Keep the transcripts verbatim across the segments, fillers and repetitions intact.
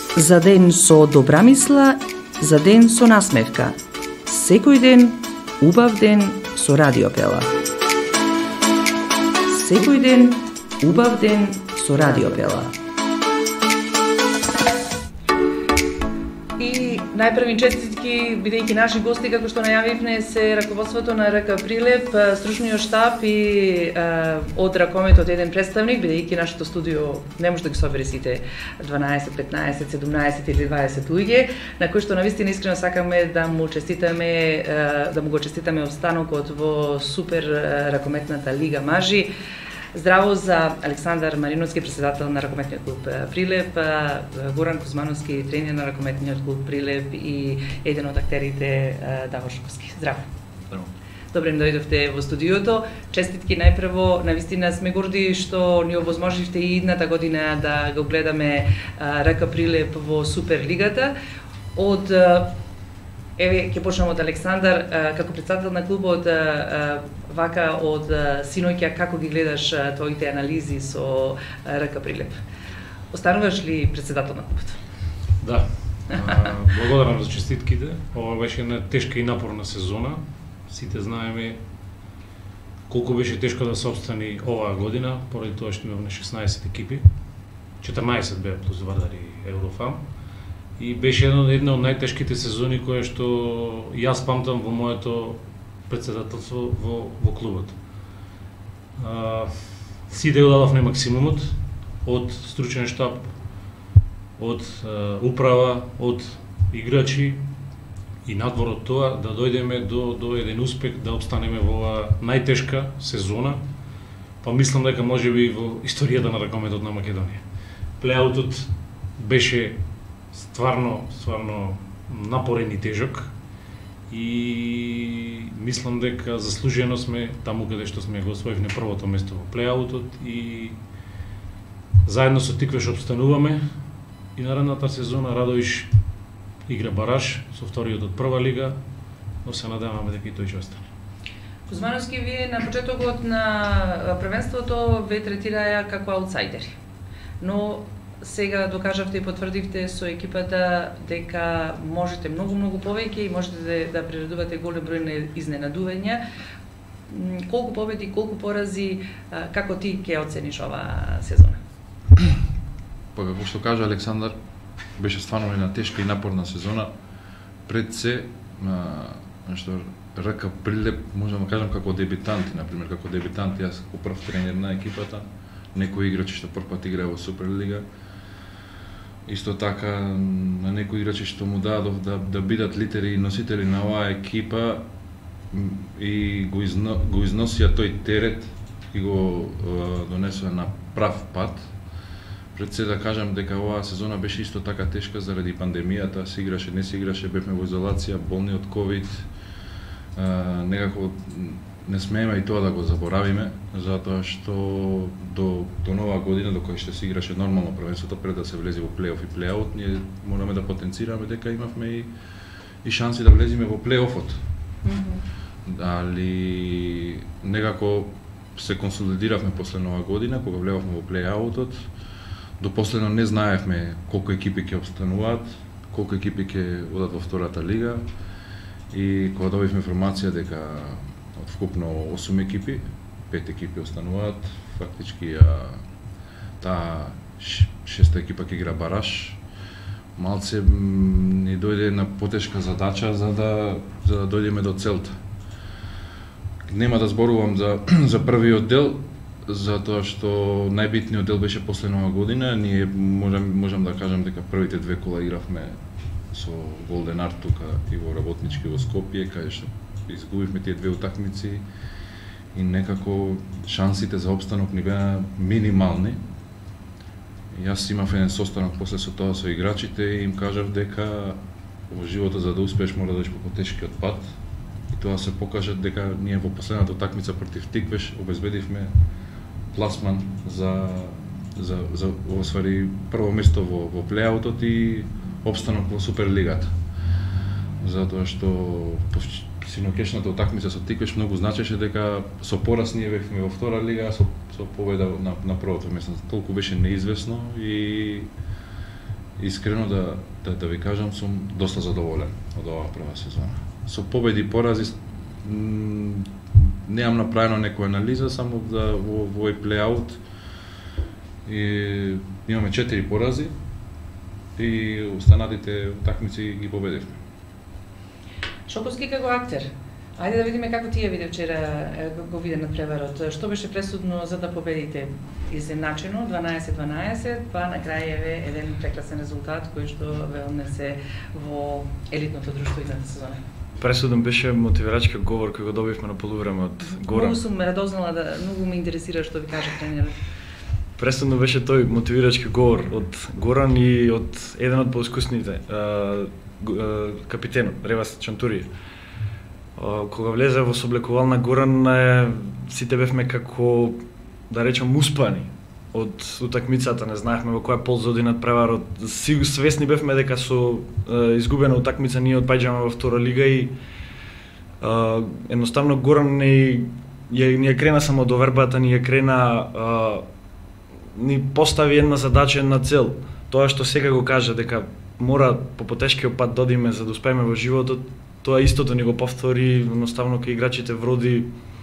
За ден со добра мисла, за ден со насмевка. Секој ден, убав ден со Радио Пела. Секој ден, убав ден со Радио Пела. И најпрви честитки, бидејќи наши гости, како што најавивме, се раководството на РК Прилеп, стручниот штаб и е, од ракометот еден представник, бидејќи нашето студио не може да ги собере сите дванаесет, петнаесет, седумнаесет или дваесет луѓе, на кои што навистина искрено сакаме да му честитаме, е, да му го честитаме останокот во супер ракометната лига мажи. Здраво за Александар Мариновски, председател на ракометниот клуб Прилеп, Горан Кузмановски, тренер на ракометниот клуб Прилеп и еден од актерите Давор Шуковски. Здраво. Здраво. Добре им дојдовте во студиото. Честитки најпрво, навистина сме горди што ни овозможивте и идната година да го гледаме РК Прилеп во Суперлигата. Од Еве, ќе почнем од Александар, како председател на клубот, вака од синоќа, како ги гледаш твоите анализи со РК Прилеп? Остануваш ли председател на клубот? Да. Благодарам за честитките. Ова беше една тешка и напорна сезона. Сите знаеме колку беше тешко да се обстани оваа година, поради тоа што имавме шеснаесет екипи. четрнаесет беа плюс Вардар и Еврофам. И беше една, една од најтешките сезони која што јас памтам во моето председателство во, во клубот. А, сите го дадовме максимумот, од стручен штаб, од а, управа, од играчи и надвор од тоа да дојдеме до, до еден успех, да обстанеме во оваа најтешка сезона, па мислам дека можеби во историјата на ракометот на Македонија. Плеаутот беше стварно, стварно напорен и тежок и мислам дека заслужено сме таму каде што сме го освоивме првото место во плеаутот и заедно со Тиквеш обстануваме и наредната сезона Радовиш игра бараж со вториот од прва лига, но се надеваме дека и тој ќе остане. Кузмановски, вие на почетокот на првенството ве третираја како аутсайдери, но сега докажавте и потврдивте со екипата дека можете многу-многу повеќе и можете да, да приредувате голем број на изненадувања. Колку победи, колку порази, како ти ќе оцениш оваа сезона? Па како што кажа Александар, беше стварно една тешка и напорна сезона. Пред се, што РК Прилеп, можам да кажам како дебитанти, например, како дебитанти, јас како прв тренер на екипата, некои играчи што прв пат играа во Суперлига. Исто така на некои играчи што му дадов да, да бидат лидери и носители на оваа екипа и го, изно, го износија тој терет и го е, донесува на прав пат. Пред се да кажам дека оваа сезона беше исто така тешка заради пандемијата, се играше, не се играше, бевме во изолација, болни од ковид. Е, некако не смееме и тоа да го заборавиме, затоа што до, до нова година, до која што се играше нормално првенството, пред да се влезе во плей-оф и плей-аут, ние мораме да потенцираме дека имавме и, и шанси да влеземе во плей-офот. Mm-hmm. Дали некако се консолидиравме после нова година, кога влевавме во плей-аутот, до последно не знаевме колку екипи ќе обстануваат, колку екипи ќе одат во втората лига и кога добивме информација дека од вкупно осум екипи, пет екипи остануваат, фактички а, таа шеста екипа ќе игра бараж. Малце ни дојде една потешка задача за да за да дојдеме до целта. Нема да зборувам за за првиот дел, затоа што најбитниот дел беше после нова година. Ние можам можам да кажам дека првите две кола игравме со Голден Арт тука и во работнички во Скопје, каде што изгубивме тие две утакмици и некако шансите за обстанок ни беа минимални. Јас имав еден состанок после со тоа со играчите и им кажав дека во животот за да успееш мора да идеш по потешкиот пат и тоа се покажа дека ние во последната утакмица против Тиквеш обезбедивме пласман за за за освари прво место во во плејаутот и обстанок во Суперлигата. Затоа што синоќешната утакмица со Тиквеш многу значеше дека со пораз ние бевме во втора лига, а со со победа на на првото место. Толку беше неизвестно и искрено да, да, да ви кажам, сум доста задоволен од оваа прва сезона. Со победи и порази немам направено некоја анализа, само да во, во овој плей-аут и имаме четири порази и останатите такмици ги победивме. Шоковски како актер, ајде да видиме како ти ја виде вчера, го виде надпреварот. Што беше пресудно за да победите? Изеначено, дванаесет дванаесет, па на крај еве еден прекрасен резултат кој што ве однесе во елитното друштво идната сезона. Пресуден беше мотивирачки говор кој го добивме на полувреме од Горан. Многу сум радознала, да многу ме интересира што ви кажа тренерот. Пресудно беше тој мотивирачки говор од Горан и од еден од поискусните, капитенот Ревас Чантурија. Кога влезе во соблекувална Горан, сите бевме како, да речем, успани од утакмицата, не знаевме во која полза оди надпреварот. Свесни бевме дека со е, изгубена утакмица ние отпаѓаме во втора лига и е, едноставно Горан не ја ни ја крена само довербата, ни ја крена е, ни постави една задача, една цел. Тоа што сега го кажа дека мора по потешкиот пат да одиме за да успееме во животот, тоа истото ни го повтори, едноставно кај играчите вроди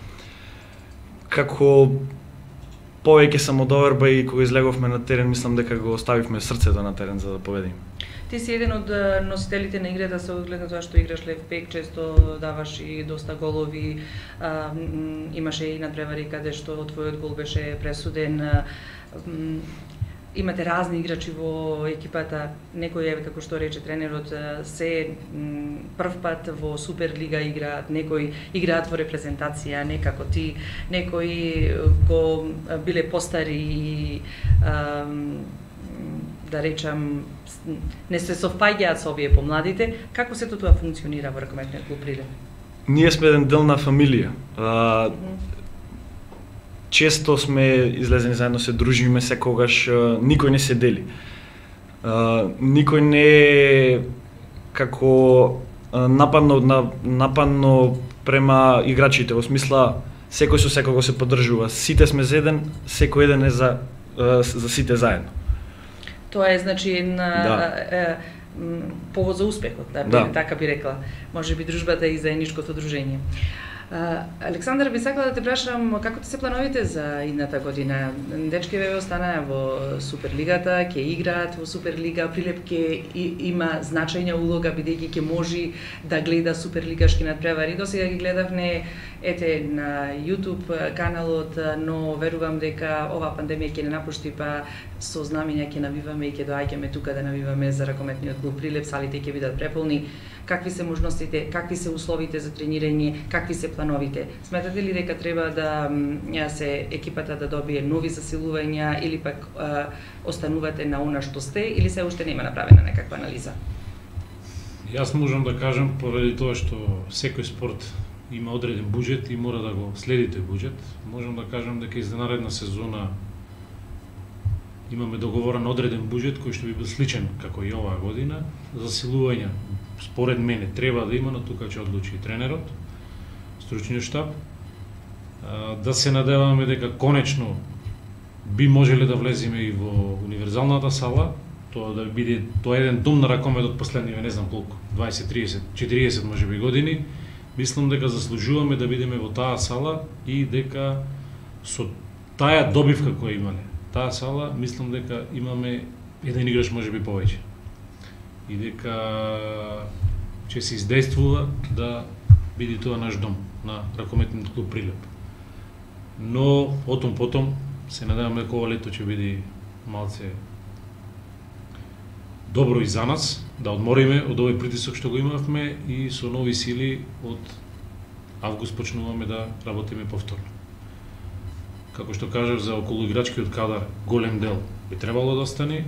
како повеќе самодоверба и кога излеговме на терен, мислам дека го оставивме срцето на терен за да победиме. Ти си еден од носителите на играта со оглед на тоа што играш лев бек, често даваш и доста голови, а, имаше и надпревари каде што твојот гол беше пресуден. Имате разни играчи во екипата, некои е како што рече тренерот се прв пат во Суперлига играат, некои играат во репрезентација, не како ти, некои го биле постари и да речам не се совпаѓаат со овие помладите. Како сето тоа функционира во ракометниот клуб Прилеп? Ние сме еден дел на фамилија. А, често сме излезени заедно, се дружиме секогаш, никој не се дели. А, никој не е како нападно, нападно према играчите, во смисла секој со секого се поддржува. Сите сме за еден, секој еден е за, за сите заедно. Тоа е значи една да. е, повод за успехот, да, да. така би рекла. Можеби дружбата и заедничкото дружење. Александар, би сакала да те прашам како ти се плановите за идната година? Дечки ве останаа во Суперлигата, ќе играат во Суперлига, Прилеп ќе има значајна улога бидејќи ќе може да гледа суперлигашки надпревари. Досега ги гледавме ете на YouTube каналот, но верувам дека оваа пандемија ќе не напушти, па со знамења ќе навиваме и ќе доаѓаме тука да навиваме за ракометниот клуб Прилеп, салите ќе бидат преполни. Какви се можностите, какви се условите за тренирање, какви се плановите? Сметате ли дека треба да ја се екипата да добие нови засилувања или пак а, останувате на она што сте, или се уште нема направена некаква анализа? Јас можам да кажам, поради тоа што секој спорт има одреден буџет и мора да го следи тој буџет, можам да кажам дека из наредна сезона имаме договорен одреден буџет кој што би бил сличен како и оваа година. Засилувања според мене треба да има, но тука ќе одлучи тренерот, стручниот штаб. Да се надеваме дека конечно би можеле да влеземе и во универзалната сала, тоа да биде тоа еден дом на ракометот последниве не знам колку, дваесет, тридесет, четириесет можеби години. Мислам дека заслужуваме да бидеме во таа сала и дека со таа добивка која имале таа сала, мислам дека имаме еден играч можеби повеќе. И дека ќе се издействува да биде тоа наш дом на ракометниот клуб Прилеп. Но отом потом се надеваме дека ова лето ќе биде малце добро и за нас, да одмориме од овој притисок што го имавме и со нови сили од август почнуваме да работиме повторно. Како што кажав за околу играчкиот кадар, голем дел би требало да остане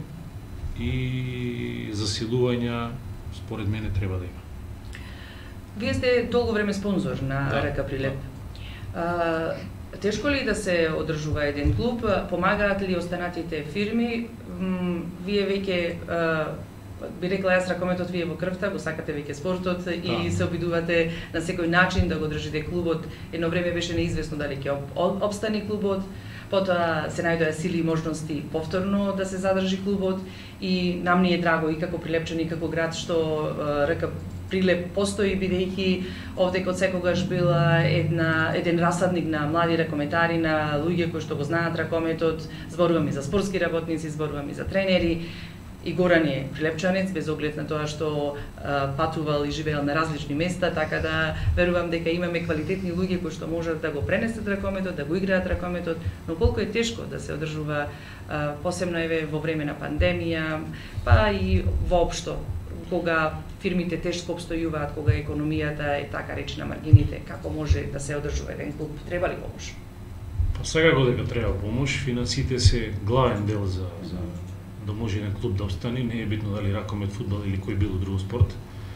и засилувања според мене треба да има. Вие сте долго време спонзор на да, РК Прилеп. Да. А, тешко ли да се одржува еден клуб? Помагаат ли останатите фирми? Вие веќе би рекла јас ракометот вие во крвта, го сакате веќе спортот и да. Се обидувате на секој начин да го држите клубот. Едно време беше неизвестно дали ќе об, обстане клубот. Потоа се најдоа сили и можности повторно да се задржи клубот и нам ни е драго и како Прилепчани и како град што РК Прилеп постои, бидејќи овде код секогаш била една еден расадник на млади ракометари, на луѓе кои што го знаат ракометот, зборувам и за спортски работници, зборувам и за тренери. И Горан е прилепчанец, без оглед на тоа што а, патувал и живеел на различни места, така да верувам дека имаме квалитетни луѓе кои што можат да го пренесат ракометот, да го играат ракометот, но колку е тешко да се одржува, а, посебно еве во време на пандемија, па и воопшто, кога фирмите тешко обстојуваат, кога економијата е така речи на маргините, како може да се одржува еден клуб, треба ли помош? Па сега додека треба помош, финансите се главен дел за, за да може еден клуб да обстани, не е битно дали ракомет, фудбал или кој било друг спорт.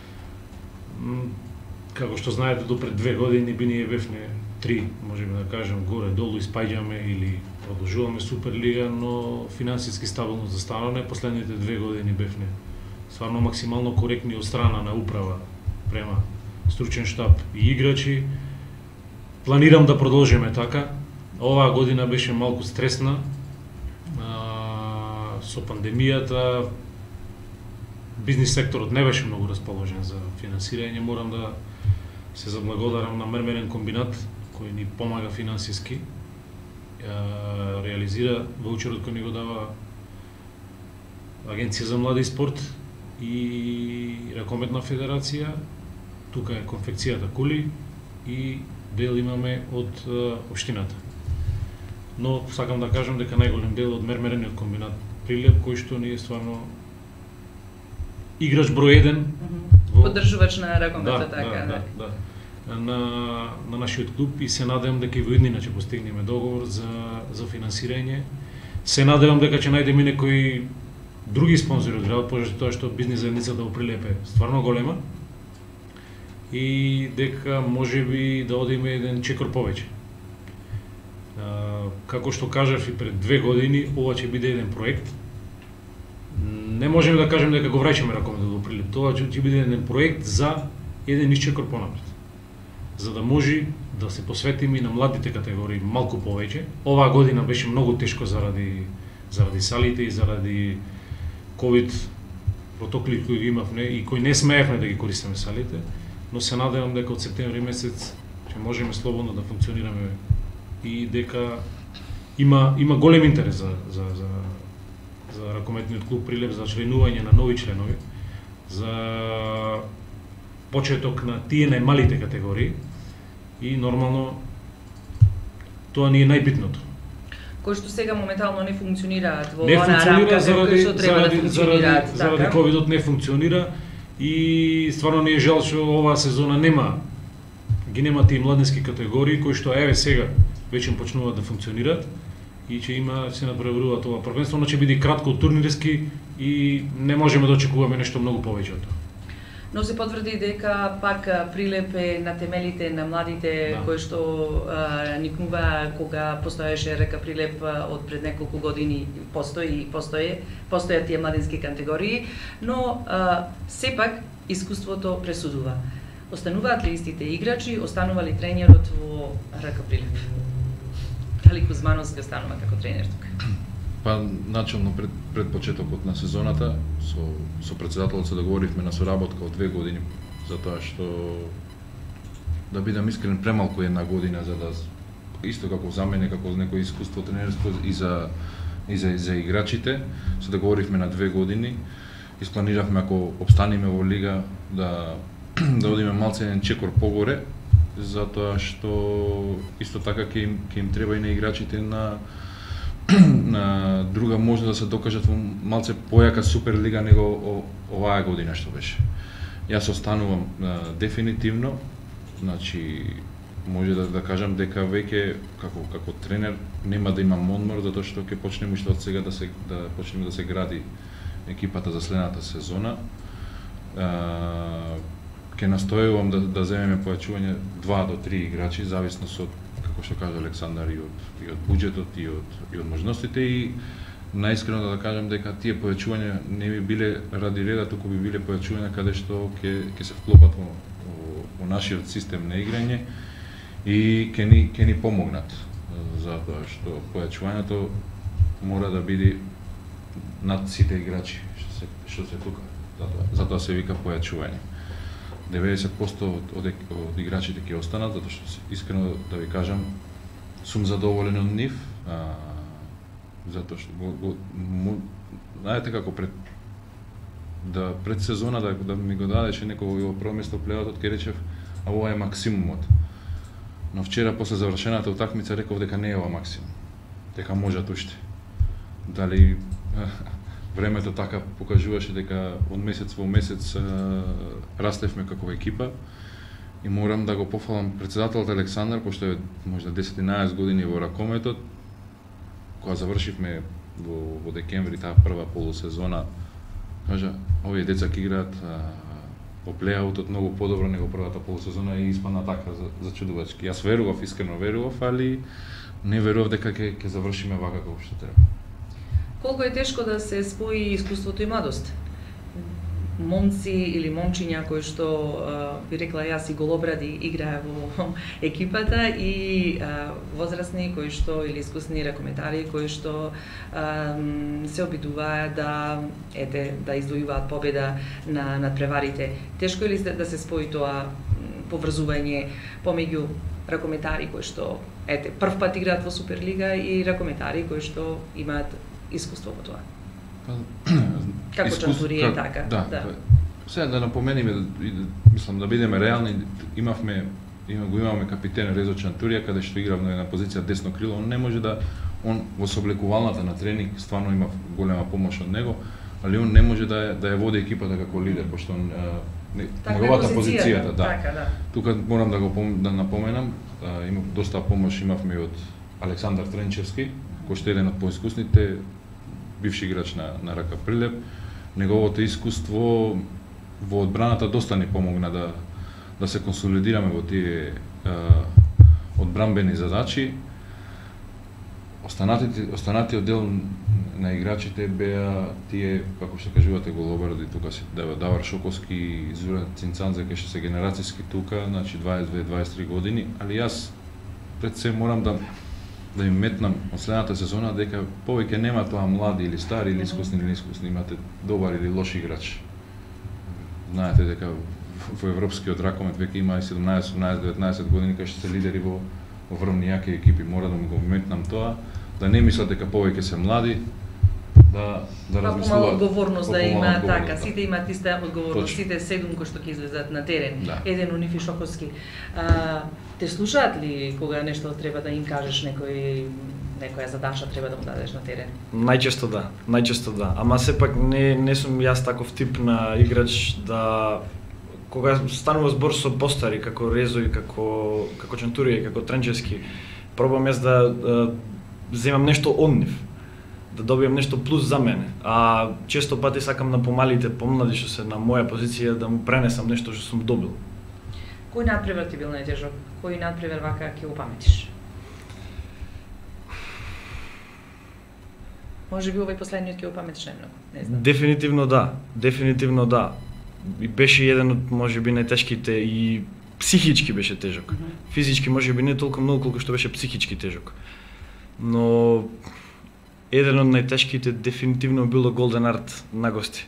Како што знаете, до пред две години би ние бевме три, можеме да кажем, горе-долу испаѓаме или продолжуваме Суперлига, но финансиски стабилно застанане. Последните две години бевме стварно максимално коректни од страна на управа према стручен штаб и играчи. Планирам да продолжиме така. Оваа година беше малку стресна, со пандемијата, бизнис секторот не беше многу расположен за финансирање. Морам да се заблагодарам на Мермерен комбинат, кој ни помага финансиски, реализира ваучерот кој ни го дава Агенција за млади и спорт и Ракометна федерација. Тука е конфекцијата кули и дел имаме од општината. Но сакам да кажам дека најголем дел од Мермерениот комбинат Прилеп, кој што ни е стварно играч број еден, во... поддржувач на ракометот, да, така, да, да, да. На, на нашиот клуб и се надевам дека и во иднина ќе постигнеме договор за, за финансирање. Се надевам дека ќе најдеме некои други спонзори од градот, пошто тоа што бизнис заедницата во Прилеп е стварно голема и дека можеби да одиме еден чекор повеќе. Како што кажав и пред две години, ова ќе биде еден проект. Не можеме да кажеме дека го враќаме ракометот во Прилеп. Тоа ќе биде еден проект за еден исчекор понапред. За да може да се посветиме и на младите категории малку повеќе. Оваа година беше многу тешко заради заради салите и заради ковид протоколи кои ги имавме и кои не смеевме да ги користиме салите, но се надевам дека од септември месец ќе можеме слободно да функционираме и дека има има голем интерес за за за за ракометниот клуб Прилеп, за членување на нови членови, за почеток на тие најмалите категории и нормално тоа ни е најбитното. Кои што сега моментално не функционираат во не она рамка заради што треба заради, да функционираат, заради, заради така? ковидот не функционира и стварно ни е жал што оваа сезона нема ги нема тие младински категории кои што еве сега веќе почнуваат да функционираат и ќе има се надпреваруваат ова првенство, но ќе биде кратко турнирски и не можеме да очекуваме нешто многу повеќе од тоа. Но се потврди дека пак Прилеп е на темелите на младите, да, кои што а, никнува кога постоеше РК Прилеп од пред неколку години, постои и постои, постојат тие младински категории, но а, сепак искуството пресудува. Остануваат ли истите играчи, останува ли тренерот во РК Прилеп? Дали Кузмановски останува како тренер тука? Па начално пред пред почетокот на сезоната со со претседателот се договоривме на соработка од две години, затоа што да бидам искрен премалку една година за да исто како за мене, како некој искуство тренерско и за и за, за играчите, се договоривме на две години. Испланиравме ако обстанеме во лига да да одиме малце еден чекор погоре, затоа што исто така ќе им ќе им треба и на играчите на на друга може да се докажат во малце појака Суперлига него о, оваа година што беше. Јас останувам а, дефинитивно, значи може да да кажам дека веќе како како тренер нема да имам одмор затоа што ќе почнеме уште од сега да се да почнеме да се гради екипата за следната сезона. А, ќе настојувам да да земеме појачување два до три играчи зависно со како што кажа Александар и од и од буџетот и од и од можностите и најискрено да кажам дека тие појачувања не би биле ради реда, туку би биле појачувања каде што ќе ќе се вклопат во, во, во нашиот систем на играње и ќе ни ќе ни помогнат. затоа што појачувањето мора да биде над сите играчи што се што се тука. Затоа затоа се вика појачување. деветдесет проценти од, од, од играчите ќе останат, затоа што искрено да ви кажам сум задоволен од нив, а, затоа што го, го, му, знаете како пред да пред сезона да, да ми го дадеше некој во прво место плејаутот, ќе речев а ова е максимумот. Но вчера после завршената утакмица реков дека не е ова максимум. Дека можат уште. Дали времето така покажуваше дека од месец во месец а, растевме како екипа и морам да го пофалам председателот Александар, пошто е можда десет-еднанаесет години во ракометот, кога завршивме во, во декември таа прва полусезона, кажа, овие деца ќе играат по плејаутот многу подобро него првата полусезона и испадна така за, за чудувачки. Јас верував, искрено верував, али не верував дека ќе ќе завршиме вака како што треба. Колку е тешко да се спои искуството и младост? Момци или момчиња кои што би рекла јас и голобради играе во екипата и а, возрастни кои што или искусни ракометари кои што а, се обидуваат да ете да издвојуваат победа на над преварите. Тешко е ли да се спои тоа поврзување помеѓу ракометари кои што ете прв пат играат во Суперлига и ракометари кои што имаат искуство во тоа? Како Чантурија и така. Да. да. Сега да напомениме, мислам да бидеме реални, имавме има го имаме капитен Резо Чантурија каде што играв на една позиција десно крило, он не може да он во соблекувалната на тренинг стварно има голема помош од него, али он не може да ја, да ја води екипата како лидер, пошто он не, неговата позицијата, да. Така, да. Тука морам да го да напоменам, има доста помош имавме од Александар Тренчевски, кој што е еден од поискусните бивши играч на, на Рака Прилеп. Неговото искуство во одбраната доста ни помогна да, да се консолидираме во тие е, одбранбени задачи. Останатите, останатиот дел на играчите беа тие, како што кажувате, голобради, тука си Давар Шоковски, Зура Цинцанзе, кои што се генерацијски тука, значи дваесет две дваесет три години, али јас пред се морам да да им метнам од следната сезона дека повеќе нема тоа млади или стари или искусни или неискусни, имате добар или лош играч. Знаете дека во европскиот ракомет веќе има и седумнаесет, осумнаесет, деветнаесет години кај што се лидери во во врвни јаки екипи, мора да му го метнам тоа, да не мислат дека повеќе се млади, да да размислуваат. Помалку одговорност да има, така, сите имаат иста одговорност, сите седум кои што ќе излезат на терен. Да. Еден Унифи Шоковски. А, те слушаат ли кога нешто треба да им кажеш, некој некоја задача треба да му дадеш на терен? Најчесто да, најчесто да. Ама сепак не не сум јас таков тип на играч да кога станува збор со постари како Резо и како како Чантурија, како Тренчевски, пробам јас да, да земам нешто од нив, да добијам нешто плюс за мене. А често пати сакам на помалите, помлади што се на моја позиција да му пренесам нешто што сум добил. Кој надпревар ти бил најтежок? Кој надпревар вака ќе го паметиш? Може би овој последниот ќе го паметиш најмногу, не знам. Дефинитивно да, дефинитивно да. И беше еден од можеби најтешките и психички беше тежок. Mm -hmm. Физички можеби не толку многу колку што беше психички тежок. Но еден од најтешките дефинитивно било Голден Арт на гости.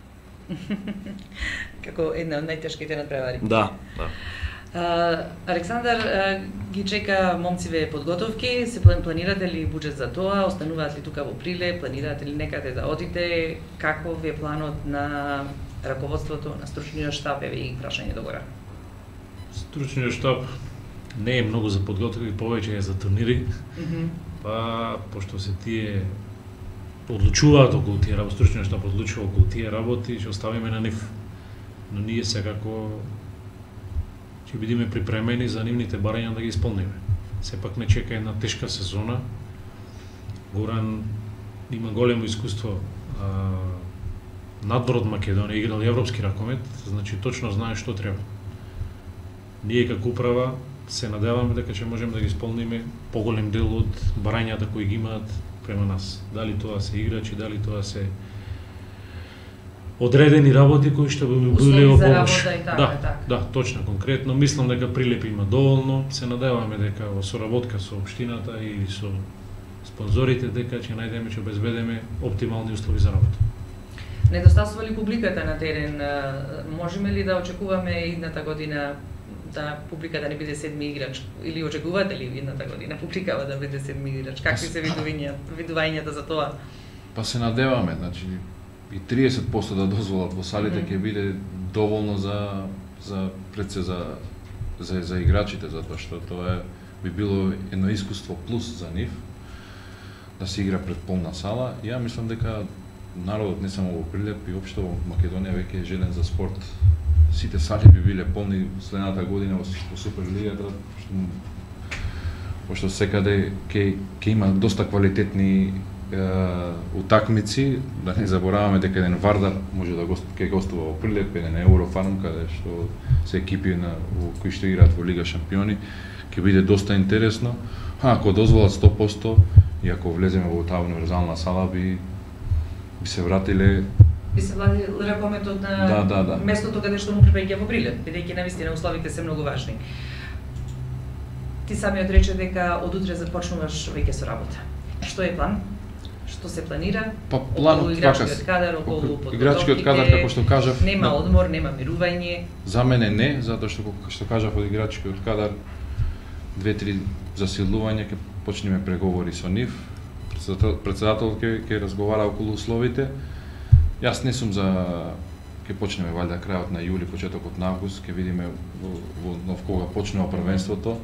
Како една од најтешките надпревари. Да, да. Uh, Александар, uh, ги чека момциве подготовки, се планирате ли буџет за тоа, остануваат ли тука во Прилеп, планирате ли некаде да одите, каков е планот на раководството, на стручниот штаб, еве и прашање догора? Стручниот штаб не е многу за подготовки, повеќе е за турнири, mm -hmm. па пошто се тие одлучуваат околу тие работи, стручниот штаб одлучува околу тие работи, ќе оставиме на нив. Но ние секако ќе бидеме припремени за нивните барања да ги исполниме. Сепак не чека една тешка сезона. Горан има големо искуство а, надвор од Македонија, играл европски ракомет, значи точно знае што треба. Ние како управа се надеваме дека ќе можеме да ги исполниме поголем дел од барањата кои ги имаат према нас. Дали тоа се играчи, дали тоа се одредени работи кои што би биле Услови за помош. работа и така, Да, така. да, точно, конкретно. Мислам дека Прилеп има доволно. Се надеваме дека во соработка со општината и со спонзорите дека ќе најдеме, ќе обезбедиме оптимални услови за работа. Недостасува ли публиката на терен? Можеме ли да очекуваме идната година да публиката не биде седми играч, или очекувате ли идната година публикава да биде седми играч? Какви се видувања, видувањата за тоа? Па се надеваме, значи и триесет проценти да дозволат во салите ќе биде доволно за за пред се за за за играчите, затоа што тоа е би било едно искуство плюс за нив да се игра пред полна сала. Ја мислам дека народот не само во Прилеп и општо во Македонија веќе е желен за спорт. Сите сали би биле полни следната година во, во Суперлигата, што пошто секаде ќе ќе има доста квалитетни е, утакмици, да не забораваме дека еден Вардар може да гост, ќе гостува во Прилеп, еден Еврофарм каде што се екипи на во кои што играат во Лига Шампиони, ќе биде доста интересно. А ако дозволат сто проценти и ако влеземе во таа универзална сала би би се вратиле. Би се влади ракометот на Да, да, да. местото каде што му припаѓа во Прилеп, бидејќи навистина условите се многу важни. Ти самиот рече дека од утре започнуваш веќе со работа. Што е план? Што се планира? Па планот играчкиот кадар, околу подготовките. Играчкиот кадар, како што кажав, нема одмор, нема мирување. За мене не, затоа што како што кажав од играчкиот кадар две-три засилувања ќе почнеме преговори со нив. Председател ќе ќе разговара околу условите. Јас не сум за ќе почнеме валјда крајот на јули, почетокот на август, ќе видиме во, во нов кога почнува првенството.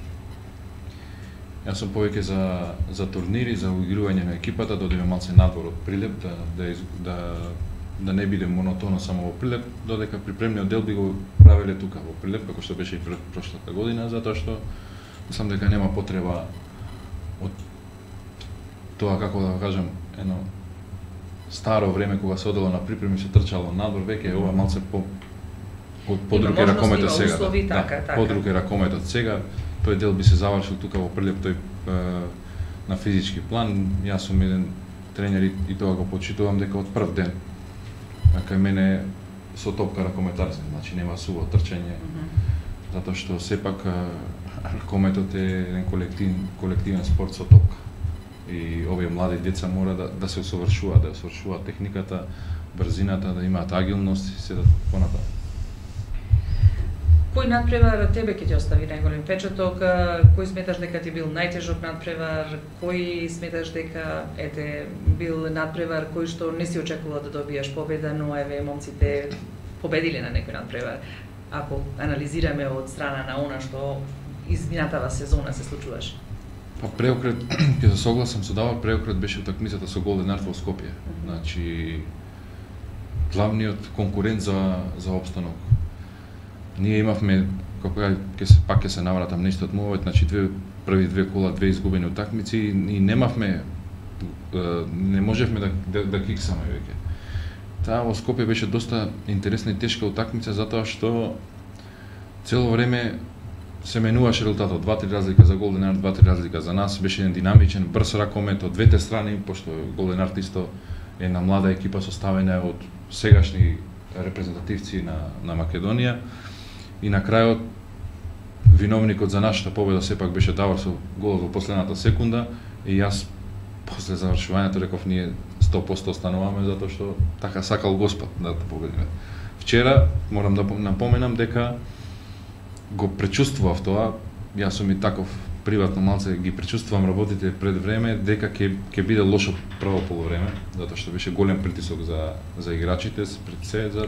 Јас сум повеќе за за турнири, за уигрување на екипата, да одиме малце надвор од Прилеп, да да да да не биде монотоно само во Прилеп, додека припремниот дел би го правеле тука во Прилеп, како што беше и прошлата година, затоа што мислам дека нема потреба од тоа, како да кажам, едно старо време кога се одело на припреми, се трчало надвор, веќе е ова малце по подруг е ракометот сега. Услови, да, така, да, така. подруг е ракометот сега. Тој дел би се завршил тука во Прилеп, тој е, на физички план. Јас сум еден тренер и, и тоа го почитувам дека од прв ден кај мене со топка ракометарска, значи нема суво трчање, mm -hmm. затоа што сепак ракометот е еден колектив, колективен спорт со топка. И овие млади деца мора да, да се усовршуваат, да усовршуваат техниката, брзината, да имаат агилност и се да понатаму. Кој надпревар тебе ќе ти остави најголем печаток? Кој сметаш дека ти бил најтежок надпревар? Кој сметаш дека ете бил надпревар кој што не си очекувал да добиеш победа, но еве момците победиле на некој надпревар? Ако анализираме од страна на она што изминатава сезона се случуваше. Па преокрет, ќе се согласам со Давор, преокрет беше утакмицата со Голден Арт во Скопје. Mm -hmm. Значи главниот конкурент за за опстанок. Ние имавме, како ќе се пак ќе се навратам на истот мовет, значи две први две кола, две изгубени утакмици и немавме не можевме да да, да киксаме веќе. Таа во Скопје беше доста интересна и тешка утакмица затоа што цело време се менуваше резултатот, два-три разлика за Голден Арт, два-три разлика за нас, беше еден динамичен, брз ракомет од двете страни, пошто Голден Арт исто е една млада екипа составена од сегашни репрезентативци на на Македонија. И на крајот виновникот за нашата победа сепак беше Давор со голот во последната секунда и јас после завршувањето реков ние сто проценти остануваме затоа што така сакал Господ да победиме. Вчера морам да напоменам дека го пречувствував тоа, јас сум и таков приватно малце ги пречувствувам работите пред време дека ќе ќе биде лошо прво полувреме, затоа што беше голем притисок за за играчите пред се за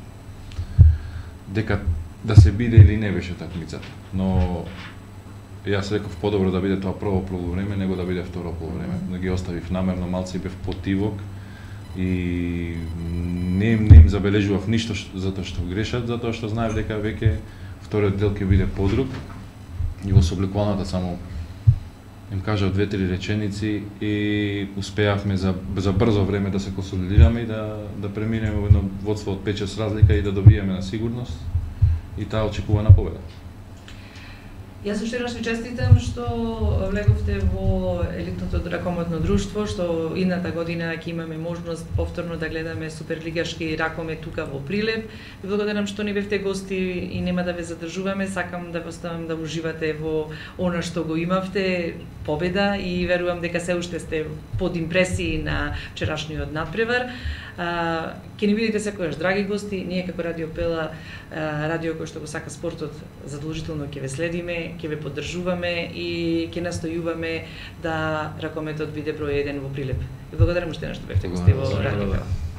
дека да се биде или не беше такмицата. Но јас реков подобро да биде тоа прво полувреме него да биде второ полувреме. Да ги оставив намерно малце и бев потивок и не им, не им забележував ништо затоа што грешат, затоа што знаев дека веќе вториот дел ќе биде подруг и во собликуваната само им кажав две-три реченици и успеавме за за брзо време да се консолидираме и да да преминеме во едно водство од пет-шест разлика и да добиеме на сигурност и таа очекувана победа. Јас уште еднаш ви честитам што влеговте во елитното ракометно друштво, што идната година ќе имаме можност повторно да гледаме суперлигашки ракомет тука во Прилеп. Ви благодарам што ни бевте гости и нема да ве задржуваме. Сакам да ви оставам да уживате во она што го имавте, победа, и верувам дека се уште сте под импресии на вчерашниот надпревар. А, ќе ни видите секогаш, драги гости. Ние како Радио Пела, а, радио кој што го сака спортот, задолжително ќе ве следиме, ќе ве поддржуваме и ќе настојуваме да ракометот биде број еден во Прилеп. И благодарам уште еднаш што бевте гости во Радио Пела.